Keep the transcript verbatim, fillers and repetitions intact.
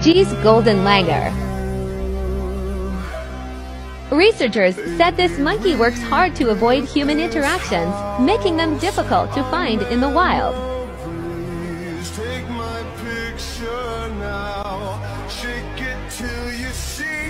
G's golden langur. Researchers said this monkey works hard to avoid human interactions, making them difficult to find in the wild. Take my picture now, shake it till you see